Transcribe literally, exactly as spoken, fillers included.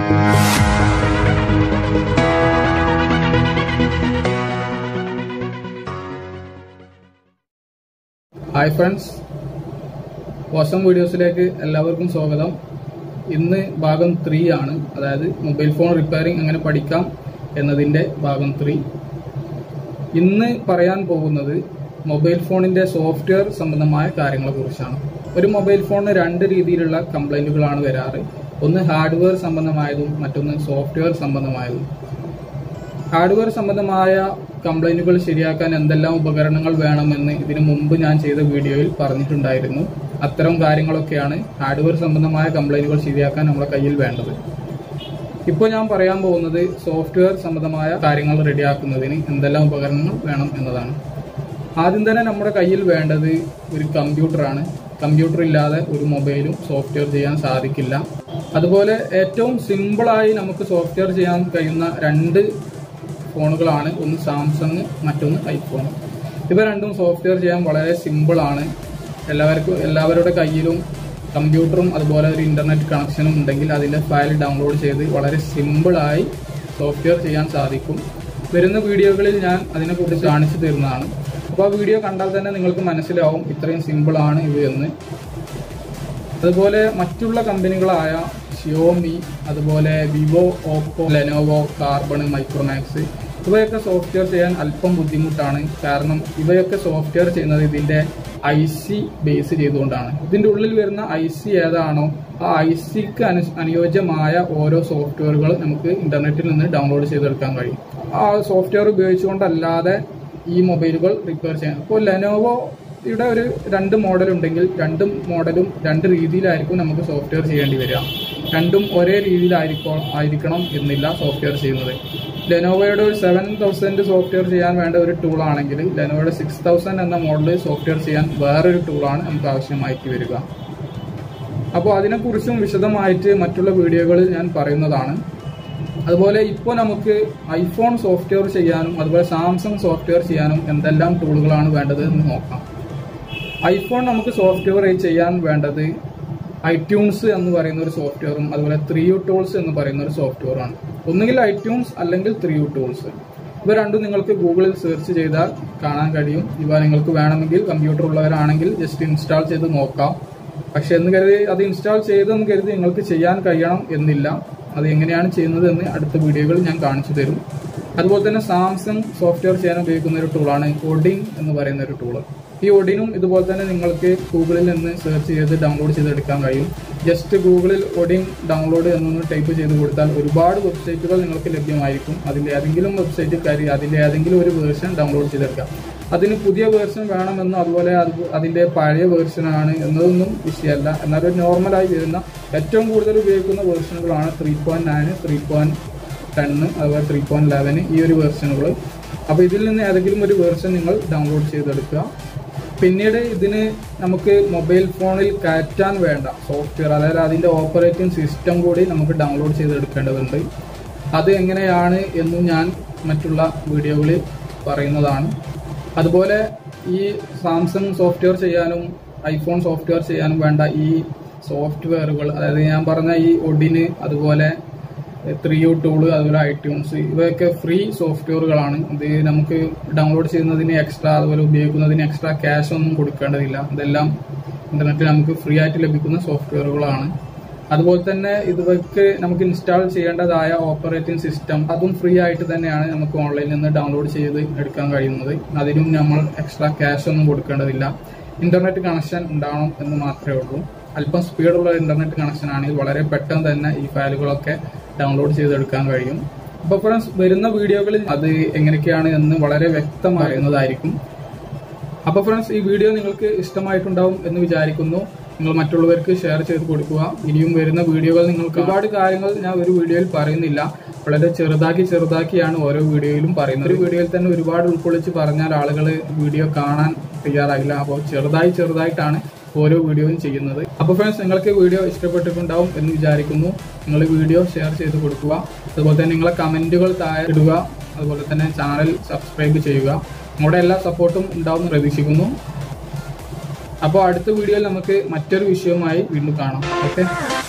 Hi friends, വാസം വീഡിയോസിലേക്ക് എല്ലാവർക്കും സ്വാഗതം. ഇന്ന് ഭാഗം ത്രീ ആണ്, അതായത് മൊബൈൽ ഫോൺ റിപ്പയറിംഗ് എങ്ങനെ പഠിക്കാം എന്നതിൻ്റെ ഭാഗം ത്രീ. ഇന്ന് പറയാൻ പോകുന്നത് മൊബൈൽ ഫോണിൻ്റെ സോഫ്റ്റ്വെയർ സംബന്ധമായ കാര്യങ്ങളെക്കുറിച്ചാണ്. ഒരു മൊബൈൽ ഫോണിന് രണ്ട് രീതിയിലുള്ള കംപ്ലൈൻറ്റുകളാണ് വരാറ്. ഒന്ന് ഹാർഡ്വെയർ സംബന്ധമായതും മറ്റൊന്ന് സോഫ്റ്റ്വെയർ സംബന്ധമായതും. ഹാർഡ്വെയർ സംബന്ധമായ കംപ്ലൈൻറ്റുകൾ ശരിയാക്കാൻ എന്തെല്ലാം ഉപകരണങ്ങൾ വേണമെന്ന് ഇതിനു മുമ്പ് ഞാൻ ചെയ്ത വീഡിയോയിൽ പറഞ്ഞിട്ടുണ്ടായിരുന്നു. അത്തരം കാര്യങ്ങളൊക്കെയാണ് ഹാർഡ്വെയർ സംബന്ധമായ കംപ്ലൈൻറ്റുകൾ ശരിയാക്കാൻ നമ്മുടെ കയ്യിൽ വേണ്ടത്. ഇപ്പോൾ ഞാൻ പറയാൻ പോകുന്നത് സോഫ്റ്റ്വെയർ സംബന്ധമായ കാര്യങ്ങൾ റെഡിയാക്കുന്നതിന് എന്തെല്ലാം ഉപകരണങ്ങൾ വേണം എന്നതാണ്. ആദ്യം തന്നെ നമ്മുടെ കയ്യിൽ വേണ്ടത് ഒരു കമ്പ്യൂട്ടറാണ്. കമ്പ്യൂട്ടർ ഇല്ലാതെ ഒരു മൊബൈലും സോഫ്റ്റ്വെയർ ചെയ്യാൻ സാധിക്കില്ല. അതുപോലെ ഏറ്റവും സിമ്പിളായി നമുക്ക് സോഫ്റ്റ്വെയർ ചെയ്യാൻ കഴിയുന്ന രണ്ട് ഫോണുകളാണ്, ഒന്ന് സാംസങ്, മറ്റൊന്ന് ഐഫോൺ. ഇവ രണ്ടും സോഫ്റ്റ്വെയർ ചെയ്യാൻ വളരെ സിമ്പിളാണ്. എല്ലാവർക്കും എല്ലാവരുടെ കയ്യിലും കമ്പ്യൂട്ടറും അതുപോലെ ഒരു ഇൻ്റർനെറ്റ് കണക്ഷനും ഉണ്ടെങ്കിൽ അതിൻ്റെ ഫയൽ ഡൗൺലോഡ് ചെയ്ത് വളരെ സിമ്പിളായി സോഫ്റ്റ്വെയർ ചെയ്യാൻ സാധിക്കും. വരുന്ന വീഡിയോകളിൽ ഞാൻ അതിനെക്കുറിച്ച് കാണിച്ചു തരുന്നതാണ്. അപ്പോൾ ആ വീഡിയോ കണ്ടാൽ തന്നെ നിങ്ങൾക്ക് മനസ്സിലാവും ഇത്രയും സിമ്പിളാണ് ഇവയെന്ന്. അതുപോലെ മറ്റുള്ള കമ്പനികളായ ഷിയോമി, അതുപോലെ Vivo, Oppo, Lenovo, Karbonn, Micromax ഇവയൊക്കെ സോഫ്റ്റ്വെയർ ചെയ്യാൻ അല്പം ബുദ്ധിമുട്ടാണ്. കാരണം ഇവയൊക്കെ സോഫ്റ്റ്വെയർ ചെയ്യുന്നത് ഇതിൻ്റെ ഐ സി ബേസ് ചെയ്തുകൊണ്ടാണ്. ഇതിൻ്റെ ഉള്ളിൽ വരുന്ന ഐ സി ഏതാണോ ആ ഐ സിക്ക് അനു അനുയോജ്യമായ ഓരോ സോഫ്റ്റ്വെയറുകൾ നമുക്ക് ഇൻ്റർനെറ്റിൽ നിന്ന് ഡൗൺലോഡ് ചെയ്തെടുക്കാൻ കഴിയും. ആ സോഫ്റ്റ്വെയർ ഉപയോഗിച്ചുകൊണ്ടല്ലാതെ ഈ മൊബൈലുകൾ റിപ്പയർ ചെയ്യാം. ഇപ്പോൾ ലെനോവോ ഇവിടെ ഒരു രണ്ട് മോഡൽ ഉണ്ടെങ്കിൽ രണ്ട് മോഡലും രണ്ട് രീതിയിലായിരിക്കും നമുക്ക് സോഫ്റ്റ്വെയർ ചെയ്യേണ്ടി വരിക. രണ്ടും ഒരേ രീതിയിലായിരിക്കും ആയിരിക്കണം എന്നില്ല സോഫ്റ്റ്വെയർ ചെയ്യുന്നത്. ലെനോവോയുടെ ഒരു സെവൻ തൗസൻഡ് സോഫ്റ്റ്വെയർ ചെയ്യാൻ വേണ്ട ഒരു ടൂളാണെങ്കിൽ ലെനോവോയുടെ സിക്സ് തൗസൻഡ് എന്ന മോഡൽ സോഫ്റ്റ്വെയർ ചെയ്യാൻ വേറൊരു ടൂളാണ് നമുക്ക് ആവശ്യമായിട്ട് വരിക. അപ്പോൾ അതിനെക്കുറിച്ചും വിശദമായിട്ട് മറ്റുള്ള വീഡിയോകളിൽ ഞാൻ പറയുന്നതാണ്. അതുപോലെ ഇപ്പോൾ നമുക്ക് ഐഫോൺ സോഫ്റ്റ്വെയർ ചെയ്യാനും അതുപോലെ സാംസങ് സോഫ്റ്റ്വെയർ ചെയ്യാനും എന്തെല്ലാം ടൂളുകളാണ് വേണ്ടത് എന്ന് നോക്കാം. ഐഫോൺ നമുക്ക് സോഫ്റ്റ്വെയർ ചെയ്യാൻ വേണ്ടത് ഐട്യൂൺസ് എന്ന് പറയുന്ന ഒരു സോഫ്റ്റ്വെയറും അതുപോലെ ത്രീ യു ടൂൾസ് എന്ന് പറയുന്ന ഒരു സോഫ്റ്റ്വെയറാണ്. ഒന്നുകിൽ ഐട്യൂൺസ് അല്ലെങ്കിൽ ത്രീ യു ടൂൾസ്. ഇവ രണ്ടും നിങ്ങൾക്ക് ഗൂഗിളിൽ സെർച്ച് ചെയ്താൽ കാണാൻ കഴിയും. ഇവ നിങ്ങൾക്ക് വേണമെങ്കിൽ കമ്പ്യൂട്ടർ ഉള്ളവരാണെങ്കിൽ ജസ്റ്റ് ഇൻസ്റ്റാൾ ചെയ്ത് നോക്കാം. പക്ഷെ എന്ന് കരുതി അത് ഇൻസ്റ്റാൾ ചെയ്തെന്ന് കരുതി നിങ്ങൾക്ക് ചെയ്യാൻ കഴിയണം എന്നില്ല. അത് എങ്ങനെയാണ് ചെയ്യുന്നത് എന്ന് അടുത്ത വീഡിയോകളിൽ ഞാൻ കാണിച്ചു തരും. അതുപോലെ തന്നെ സാംസങ് സോഫ്റ്റ്വെയർ ചെയ്യാൻ ഉപയോഗിക്കുന്ന ഒരു ടൂളാണ് ഒഡിൻ എന്ന് പറയുന്ന ഒരു ടൂള്. ഈ ഒഡിനും ഇതുപോലെ തന്നെ നിങ്ങൾക്ക് ഗൂഗിളിൽ നിന്ന് സെർച്ച് ചെയ്ത് ഡൗൺലോഡ് ചെയ്തെടുക്കാൻ കഴിയും. ജസ്റ്റ് ഗൂഗിളിൽ ഒഡിൻ ഡൗൺലോഡ് എന്നൊന്ന് ടൈപ്പ് ചെയ്ത് കൊടുത്താൽ ഒരുപാട് വെബ്സൈറ്റുകൾ നിങ്ങൾക്ക് ലഭ്യമായിരിക്കും. അതിൻ്റെ ഏതെങ്കിലും വെബ്സൈറ്റിൽ കയറി അതിൻ്റെ ഏതെങ്കിലും ഒരു വേർഷൻ ഡൗൺലോഡ് ചെയ്തെടുക്കാം. അതിന് പുതിയ വേർഷൻ വേണമെന്നും അതുപോലെ അത് അതിൻ്റെ പഴയ വേർഷനാണ് എന്നതൊന്നും വിഷയമല്ല. എന്നാലും നോർമലായി വരുന്ന ഏറ്റവും കൂടുതൽ ഉപയോഗിക്കുന്ന വേർഷനുകളാണ് three point nine three point ten അതുപോലെ ത്രീ പോയിന്റ് ലെവന് ഈ ഒരു വേർഷനുകൾ. അപ്പോൾ ഇതിൽ നിന്ന് ഏതെങ്കിലും ഒരു വേർഷൻ നിങ്ങൾ ഡൗൺലോഡ് ചെയ്തെടുക്കുക. പിന്നീട് ഇതിന് നമുക്ക് മൊബൈൽ ഫോണിൽ കയറ്റാൻ വേണ്ട സോഫ്റ്റ്വെയർ, അതായത് അതിൻ്റെ ഓപ്പറേറ്റിംഗ് സിസ്റ്റം കൂടി നമുക്ക് ഡൗൺലോഡ് ചെയ്തെടുക്കേണ്ടതുണ്ട്. അത് എങ്ങനെയാണ് എന്നും ഞാൻ മറ്റുള്ള വീഡിയോകളിൽ പറയുന്നതാണ്. അതുപോലെ ഈ സാംസങ് സോഫ്റ്റ്വെയർ ചെയ്യാനും ഐഫോൺ സോഫ്റ്റ്വെയർ ചെയ്യാനും വേണ്ട ഈ സോഫ്റ്റ്വെയറുകൾ, അതായത് ഞാൻ പറഞ്ഞ ഈ ഒഡിന് അതുപോലെ ത്രീ യു ടൂള് അതുപോലെ ഐട്യൂൺസ് ഇവയൊക്കെ ഫ്രീ സോഫ്റ്റ്വെയറുകളാണ്. ഇത് നമുക്ക് ഡൗൺലോഡ് ചെയ്യുന്നതിന് എക്സ്ട്രാ അതുപോലെ ഉപയോഗിക്കുന്നതിന് എക്സ്ട്രാ ക്യാഷ് ഒന്നും കൊടുക്കേണ്ടതില്ല. ഇതെല്ലാം ഇന്റർനെറ്റിൽ നമുക്ക് ഫ്രീ ആയിട്ട് ലഭിക്കുന്ന സോഫ്റ്റ്വെയറുകളാണ്. അതുപോലെ തന്നെ ഇതൊക്കെ നമുക്ക് ഇൻസ്റ്റാൾ ചെയ്യേണ്ടതായ ഓപ്പറേറ്റിംഗ് സിസ്റ്റം അതും ഫ്രീ ആയിട്ട് തന്നെയാണ് നമുക്ക് ഓൺലൈനിൽ നിന്ന് ഡൗൺലോഡ് ചെയ്ത് എടുക്കാൻ കഴിയുന്നത്. അതിനും നമ്മൾ എക്സ്ട്രാ ക്യാഷ് ഒന്നും കൊടുക്കേണ്ടതില്ല. ഇന്റർനെറ്റ് കണക്ഷൻ ഉണ്ടാവണം എന്ന് മാത്രമേ ഉള്ളൂ. അല്പം സ്പീഡുള്ള ഇന്റർനെറ്റ് കണക്ഷൻ ആണെങ്കിൽ വളരെ പെട്ടെന്ന് തന്നെ ഈ ഫയലുകളൊക്കെ ഡൗൺലോഡ് ചെയ്തെടുക്കാൻ കഴിയും. അപ്പോൾ ഫ്രണ്ട്സ്, വരുന്ന വീഡിയോകളിൽ അത് എങ്ങനെയൊക്കെയാണ് എന്ന് വളരെ വ്യക്തമായിരുന്നതായിരിക്കും. അപ്പോൾ ഫ്രണ്ട്സ്, ഈ വീഡിയോ നിങ്ങൾക്ക് ഇഷ്ടമായിട്ടുണ്ടാവും എന്ന് വിചാരിക്കുന്നു. നിങ്ങൾ മറ്റുള്ളവർക്ക് ഷെയർ ചെയ്ത് കൊടുക്കുക. ഇനിയും വരുന്ന വീഡിയോകൾ നിങ്ങൾക്ക് ഒരുപാട് കാര്യങ്ങൾ ഞാൻ ഒരു വീഡിയോയിൽ പറയുന്നില്ല, വളരെ ചെറുതാക്കി ചെറുതാക്കിയാണ് ഓരോ വീഡിയോയിലും പറയുന്നത്. ഒരു വീഡിയോയിൽ തന്നെ ഒരുപാട് ഉൾക്കൊള്ളിച്ച് പറഞ്ഞാൽ ആളുകൾ വീഡിയോ കാണാൻ തയ്യാറാകില്ല. അപ്പോൾ ചെറുതായി ചെറുതായിട്ടാണ് ഓരോ വീഡിയോയും ചെയ്യുന്നത്. അപ്പോൾ ഫ്രണ്ട്സ്, നിങ്ങൾക്ക് വീഡിയോ ഇഷ്ടപ്പെട്ടിട്ടുണ്ടാവും എന്ന് വിചാരിക്കുന്നു. നിങ്ങൾ വീഡിയോ ഷെയർ ചെയ്ത് കൊടുക്കുക. അതുപോലെ തന്നെ നിങ്ങളെ കമൻറ്റുകൾ താഴെ ഇടുക. അതുപോലെ തന്നെ ചാനൽ സബ്സ്ക്രൈബ് ചെയ്യുക. നിങ്ങളുടെ എല്ലാ സപ്പോർട്ടും ഉണ്ടാവും എന്ന് പ്രതീക്ഷിക്കുന്നു. അപ്പോൾ അടുത്ത വീഡിയോയിൽ നമുക്ക് മറ്റൊരു വിഷയവുമായി വീണ്ടും കാണാം. ഓക്കെ.